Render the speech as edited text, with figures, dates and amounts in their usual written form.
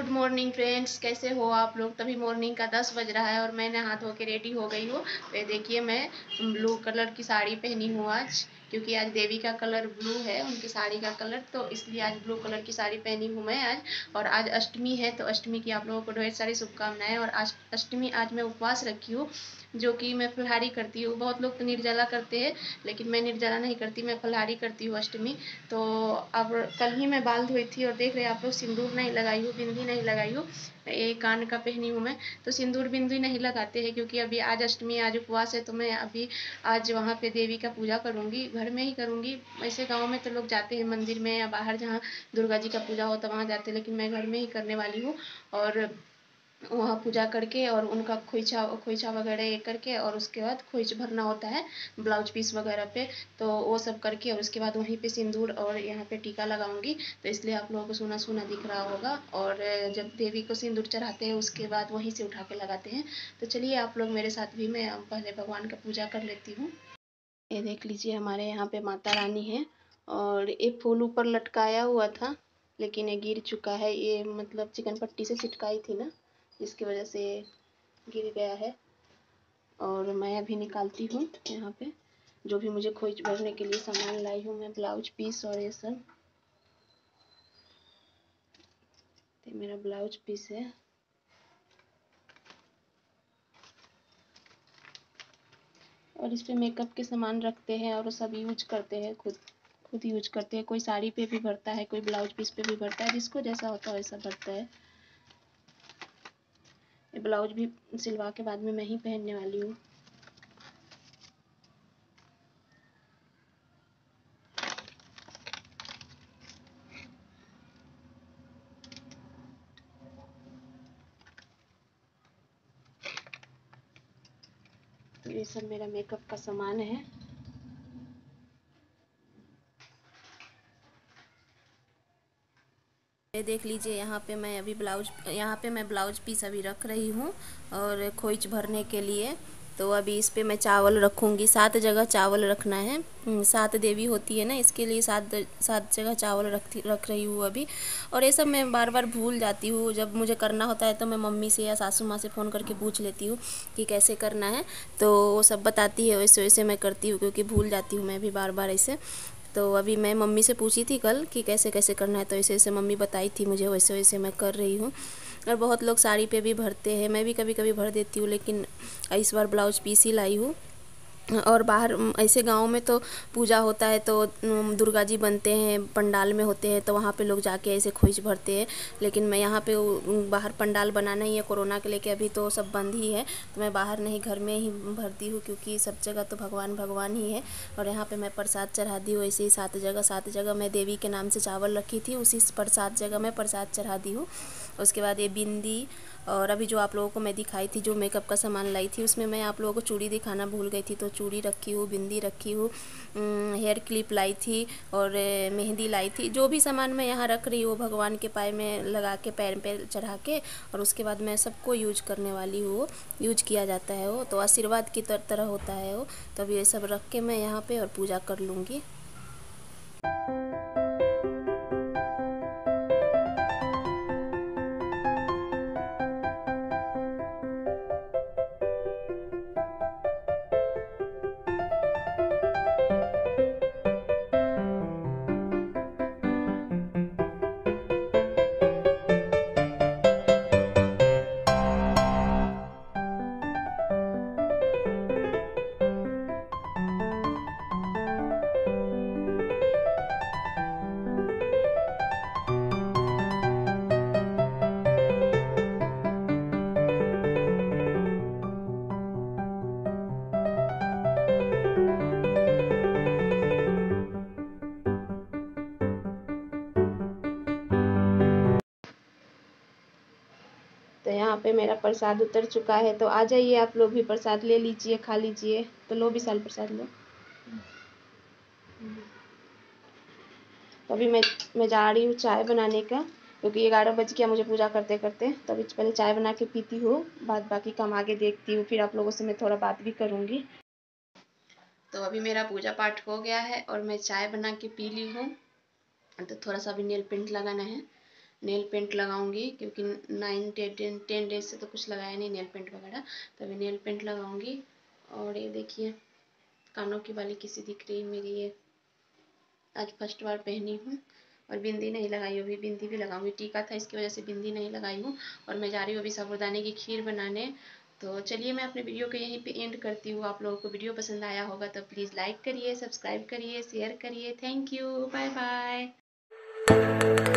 Good morning friends, कैसे हो आप लोग। तभी मॉर्निंग का 10 बज रहा है और मैं नहा धो के रेडी हो गई हूँ। तो ये देखिए, मैं ब्लू कलर की साड़ी पहनी हूँ आज, क्योंकि आज देवी का कलर ब्लू है, उनकी साड़ी का कलर, तो इसलिए आज ब्लू कलर की साड़ी पहनी हूँ मैं आज। और आज अष्टमी है, तो अष्टमी की आप लोगों को ढेर सारी शुभकामनाएं। और आज अष्टमी, आज मैं उपवास रखी हूँ, जो कि मैं फलाहारी करती हूँ। बहुत लोग तो निर्जला करते हैं, लेकिन मैं निर्जला नहीं करती, मैं फलाहारी करती हूँ अष्टमी। तो अब कल ही मैं बाल धोई थी, और देख रहे हैं आप लोग, सिंदूर नहीं लगाई हूँ, बिंदी नहीं लगाई हूँ, एक कान का पहनी हूँ मैं। तो सिंदूर बिंदी नहीं लगाते हैं, क्योंकि अभी आज अष्टमी, आज उपवास है। तो मैं अभी आज वहाँ पे देवी का पूजा करूँगी, घर में ही करूँगी। वैसे गाँव में तो लोग जाते हैं मंदिर में या बाहर, जहाँ दुर्गा जी का पूजा होता है वहाँ जाते हैं, लेकिन मैं घर में ही करने वाली हूँ। और वहाँ पूजा करके, और उनका खोइछा खोइछा वगैरह ये करके, और उसके बाद खोइच भरना होता है ब्लाउज पीस वगैरह पे, तो वो सब करके, और उसके बाद वहीं पे सिंदूर और यहाँ पे टीका लगाऊंगी। तो इसलिए आप लोगों को सूना सूना दिख रहा होगा। और जब देवी को सिंदूर चढ़ाते हैं, उसके बाद वहीं से उठा के लगाते हैं। तो चलिए आप लोग मेरे साथ भी, मैं पहले भगवान का पूजा कर लेती हूँ। ये देख लीजिए, हमारे यहाँ पे माता रानी है, और ये फूल ऊपर लटकाया हुआ था, लेकिन ये गिर चुका है। ये मतलब चिकन पट्टी से चिटकाई थी ना, जिसकी वजह से गिर गया है। और मैं अभी निकालती हूँ यहाँ पे जो भी मुझे खोज भरने के लिए सामान लाई हूँ मैं, ब्लाउज पीस और ये सब। तो मेरा ब्लाउज पीस है। और इस पे मेकअप के सामान रखते हैं, और सब यूज करते हैं, खुद खुद यूज करते हैं। कोई साड़ी पे भी भरता है, कोई ब्लाउज पीस पे भी भरता है, जिसको जैसा होता है वैसा भरता है। ये ब्लाउज भी सिलवा के बाद में मैं ही पहनने वाली हूँ। तो ये सब मेरा मेकअप का सामान है। ये देख लीजिए, यहाँ पे मैं अभी ब्लाउज पीस अभी रख रही हूँ, और खोइच भरने के लिए। तो अभी इस पे मैं चावल रखूँगी, 7 जगह चावल रखना है। 7 देवी होती है ना, इसके लिए 7 जगह चावल रख रही हूँ अभी। और ये सब मैं बार बार भूल जाती हूँ। जब मुझे करना होता है तो मैं मम्मी से या सासू माँ से फ़ोन करके पूछ लेती हूँ कि कैसे करना है, तो वो सब बताती है, वैसे वैसे मैं करती हूँ, क्योंकि भूल जाती हूँ मैं भी बार बार ऐसे। तो अभी मैं मम्मी से पूछी थी कल कि कैसे कैसे करना है, तो ऐसे ऐसे मम्मी बताई थी मुझे, वैसे वैसे मैं कर रही हूँ। और बहुत लोग साड़ी पे भी भरते हैं, मैं भी कभी कभी भर देती हूँ, लेकिन इस बार ब्लाउज पीस ही लाई हूँ। और बाहर ऐसे गांव में तो पूजा होता है, तो दुर्गा जी बनते हैं, पंडाल में होते हैं, तो वहाँ पे लोग जाके ऐसे खोइच भरते हैं। लेकिन मैं यहाँ पे बाहर पंडाल बनाना ही है, कोरोना के लेके अभी तो सब बंद ही है, तो मैं बाहर नहीं, घर में ही भरती हूँ, क्योंकि सब जगह तो भगवान भगवान ही है। और यहाँ पे मैं प्रसाद चढ़ा दी हूँ, ऐसे ही 7 जगह मैं देवी के नाम से चावल रखी थी, उसी पर 7 जगह मैं प्रसाद चढ़ा दी हूँ। उसके बाद ये बिंदी, और अभी जो आप लोगों को मैं दिखाई थी, जो मेकअप का सामान लाई थी, उसमें मैं आप लोगों को चूड़ी दिखाना भूल गई थी, तो चूड़ी रखी हूँ, बिंदी रखी हूँ, हेयर क्लिप लाई थी, और मेहंदी लाई थी। जो भी सामान मैं यहाँ रख रही हूँ, भगवान के पाए में लगा के, पैर पे चढ़ा के, और उसके बाद मैं सबको यूज करने वाली हूँ। यूज किया जाता है वो, तो आशीर्वाद की तरह होता है वो। तो अब ये सब रख के मैं यहाँ पे और पूजा कर लूँगी। तो यहाँ पे मेरा प्रसाद उतर चुका है, तो आ जाइए आप लोग भी, प्रसाद ले लीजिए, खा लीजिए। तो लो विशाल, प्रसाद लो। तो अभी मैं जा रही हूँ चाय बनाने का, क्योंकि 11 बज गया मुझे पूजा करते करते। तो अभी पहले चाय बना के पीती हूँ, बाद बाकी काम आगे देखती हूँ, फिर आप लोगों से मैं थोड़ा बात भी करूँगी। तो अभी मेरा पूजा पाठ हो गया है, और मैं चाय बना के पी ली हूँ। तो थोड़ा सा अभी नेल पेंट लगाना है, नेल पेंट लगाऊंगी, क्योंकि 9 10 डेज से तो कुछ लगाया नहीं नेल पेंट वगैरह, तो अभी नेल पेंट लगाऊंगी। और ये देखिए कानों की बाली किसी दिख रही मेरी, ये आज फर्स्ट बार पहनी हूँ। और बिंदी नहीं लगाई, अभी बिंदी भी लगाऊंगी, टीका था इसकी वजह से बिंदी नहीं लगाई हूँ। और मैं जा रही हूँ अभी साबूदाने की खीर बनाने। तो चलिए मैं अपने वीडियो को यहीं पे एंड करती हूँ। आप लोगों को वीडियो पसंद आया होगा तो प्लीज़ लाइक करिए, सब्सक्राइब करिए, शेयर करिए। Thank you, bye bye.